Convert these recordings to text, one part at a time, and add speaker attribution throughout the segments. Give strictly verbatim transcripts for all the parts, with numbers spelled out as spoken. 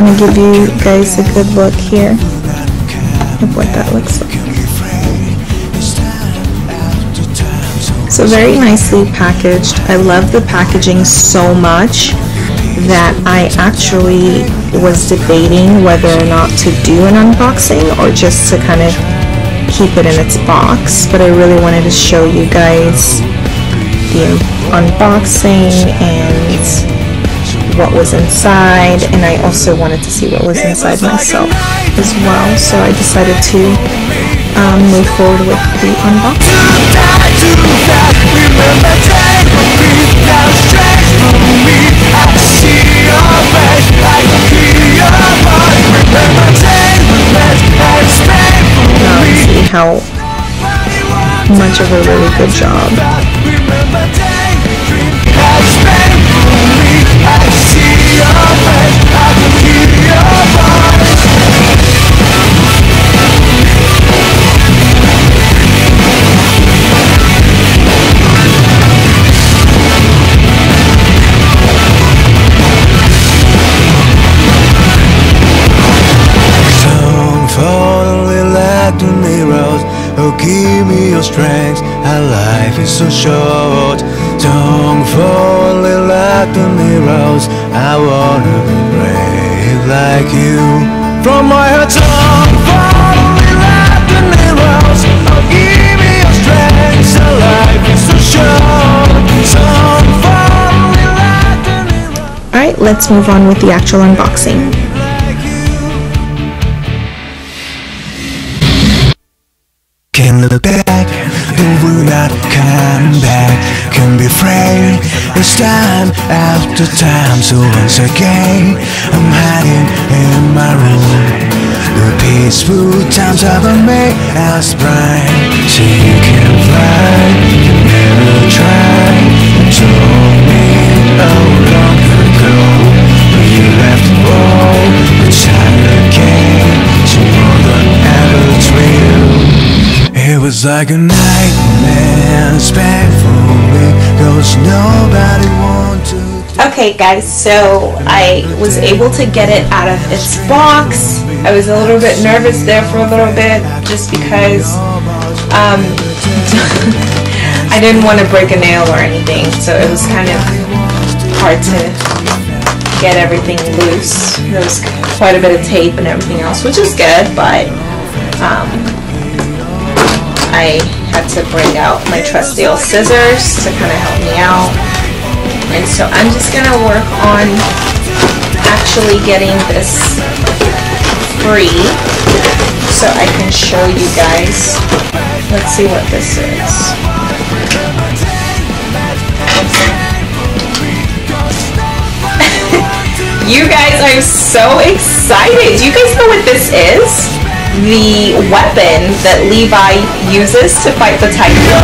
Speaker 1: kind of give you guys a good look here of what that looks like. So very nicely packaged. I love the packaging so much that I actually was debating whether or not to do an unboxing or just to kind of keep it in its box, but I really wanted to show you guys the unboxing and what was inside, and I also wanted to see what was inside myself as well, so I decided to um, move forward with the unboxing. Now you see how much of a really good job.
Speaker 2: Oh, give me your strength, our life is so short. Don't fall in like the mirrors, I wanna be brave like you. From my heart, don't fall in like the mirrors. Oh, give me your strength, our life is so short. Don't fall in like the mirrors.
Speaker 1: Alright, let's move on with the actual unboxing.
Speaker 2: Can look back, but will not come back. Can be afraid, it's time after time. So once again, I'm hiding in my room. The peaceful times have made us bright. So you can fly, you never try. You told me how long ago when you left the wall, the time again, so more than ever to you. It was like a nightmare, it's painful because nobody wanted to.
Speaker 1: Okay guys, so I was able to get it out of its box. I was a little bit nervous there for a little bit just because um, I didn't want to break a nail or anything, so it was kind of hard to get everything loose. There was quite a bit of tape and everything else, which is good, but um, I had to bring out my trusty old scissors to kind of help me out. And so I'm just going to work on actually getting this free so I can show you guys. Let's see what this is. You guys, I'm so excited. Do you guys know what this is? The weapon that Levi uses to fight the Titan.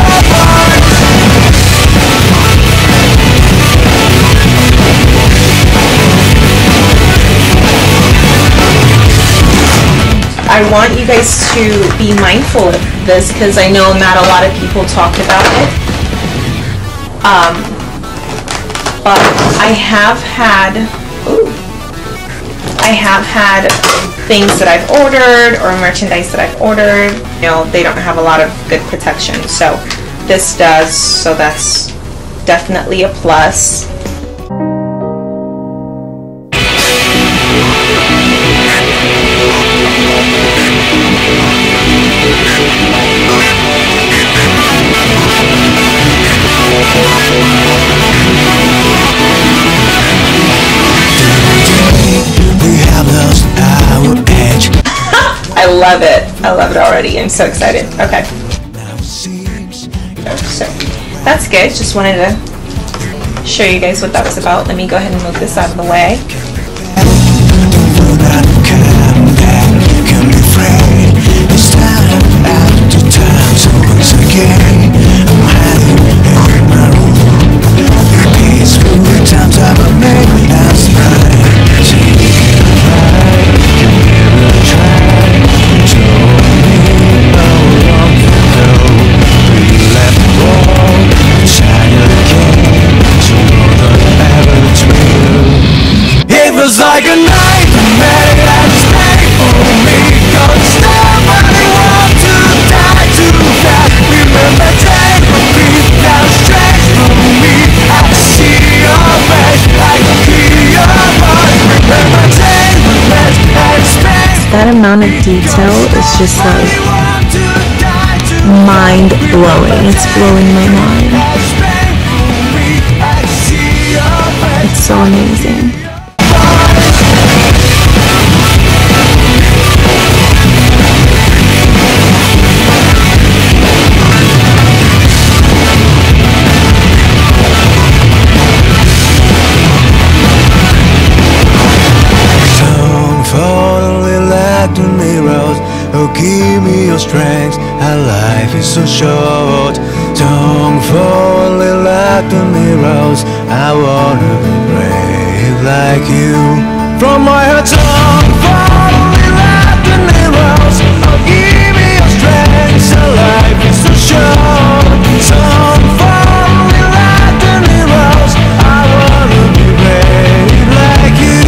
Speaker 1: I want you guys to be mindful of this because I know not a lot of people talk about it. Um, but I have had, ooh, I have had things that I've ordered or merchandise that I've ordered, you know, they don't have a lot of good protection. So this does, so that's definitely a plus. I love it. I love it already. I'm so excited. Okay. So that's good. Just wanted to show you guys what that was about. Let me go ahead and move this out of the way.
Speaker 2: Yeah.
Speaker 1: that amount of detail is just like mind blowing. It's blowing my mind. It's so amazing.
Speaker 2: Oh, give me your strength, our life is so short. Don't fall in like the mirrors, I wanna be brave like you. From my heart, don't fall in like the mirrors. Oh, give me your strength, our life is so short. Don't fall in like the mirrors, I wanna be brave like you.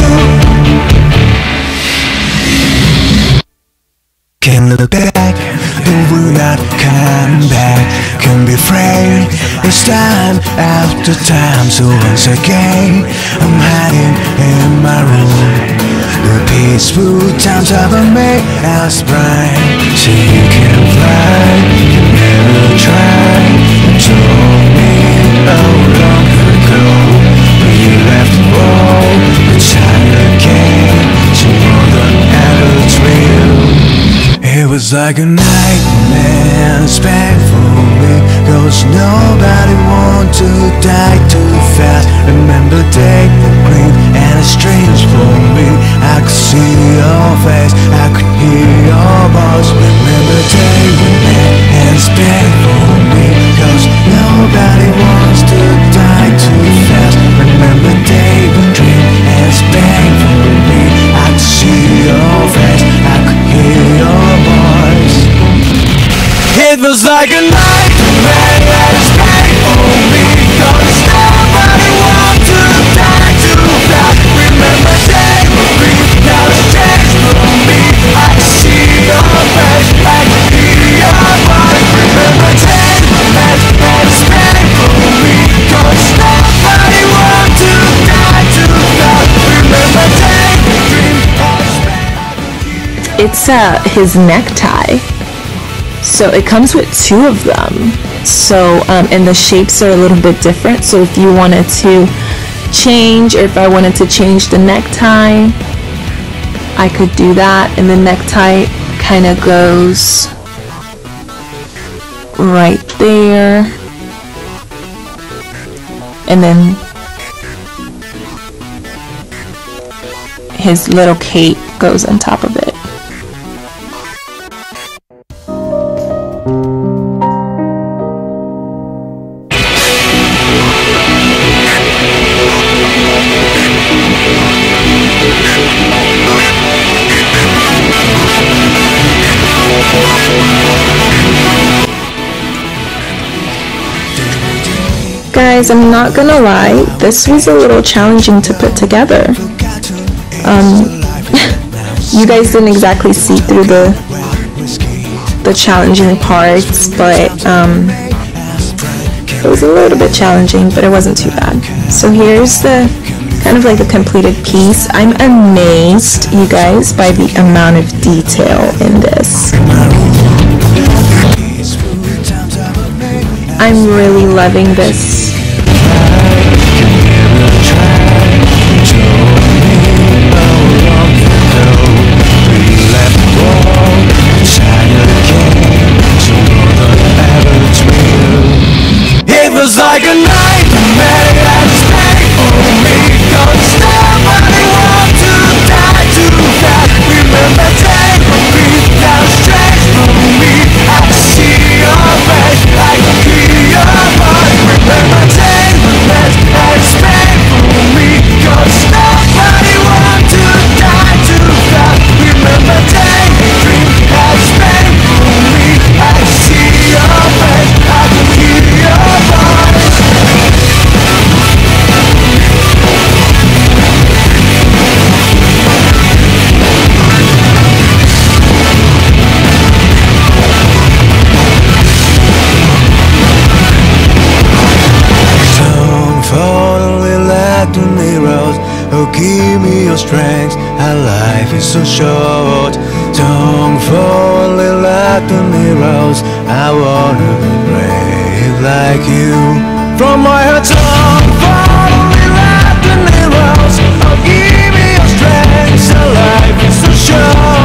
Speaker 2: Can't look back, no will not come back. Can't be afraid, it's time after time. So once again, I'm hiding in my room. The peaceful times have made us bright. So you can fly, you never try. You told me how long ago when you left the world, the time again, so more than ever dreamed. It was like a nightmare, it's painful me, cause nobody want to die too fast. Remember day the green and it's strange for me. I could see your face, I could hear your voice. Remember day we met and it's painful me, cause nobody wants to die too fast. Remember day we dream and it's painful me. I could see your face, I could hear your voice. It was like a nightmare that is painful me, cause nobody wants to die too fast. Remember day will be, now it's changed for me. I can see your face, I can hear your voice. Remember day that is painful me, cause nobody wants to die too fast. Remember day will dream.
Speaker 1: It's uh, his necktie. So it comes with two of them. So, um, and the shapes are a little bit different. So if you wanted to change, or if I wanted to change the necktie, I could do that. And the necktie kind of goes right there. And then his little cape goes on top of it. Guys, I'm not gonna lie, this was a little challenging to put together. Um, you guys didn't exactly see through the the challenging parts, but um, it was a little bit challenging, but it wasn't too bad. So here's the kind of like the completed piece. I'm amazed, you guys, by the amount of detail in this. I'm really loving this.
Speaker 2: It was like a nightmare that's painful me, cause nobody wants to die too fast. Remember day will be, now it's strange for me. I can see your face, I can hear your voice. Remember out. Don't fall in like the heroes. I wanna be brave like you. From my heart, don't fall in like the heroes. Oh, give me your strength, so life is so short.